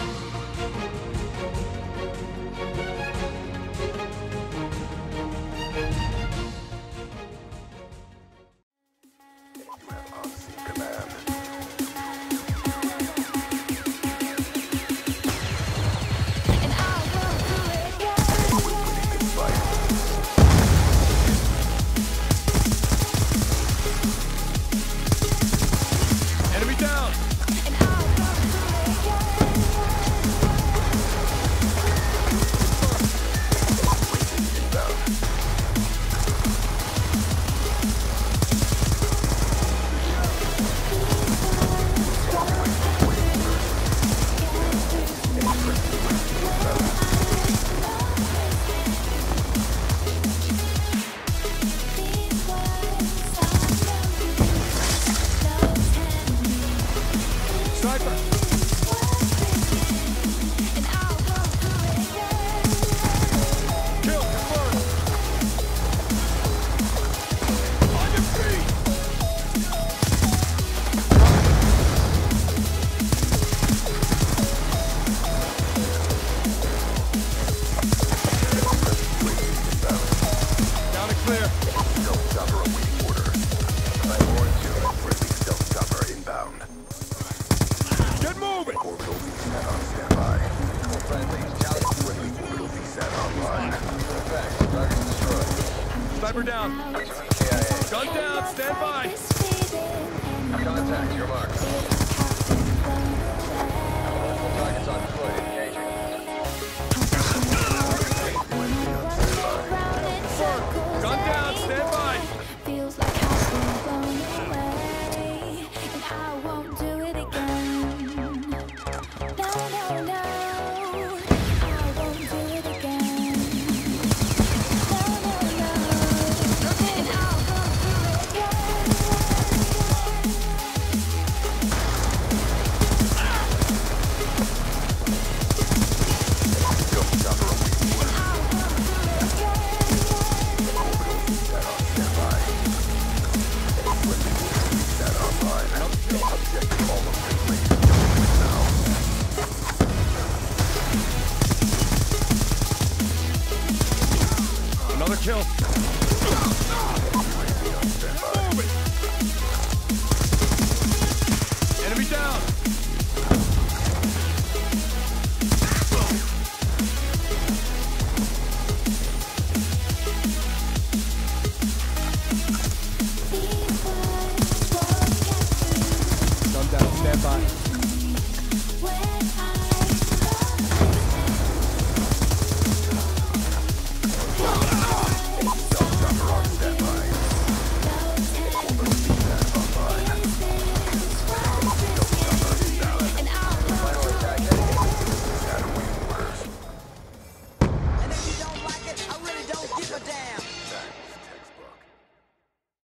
Sniper down. Gun down, stand by. Contact, your mark. Multiple targets on foot, engaging. Gun down, stand by. Feels like I've been blown away, and I won't do it again. No, no, no, I won't do it again. No, no, no, and I'll go through it again. Another kill.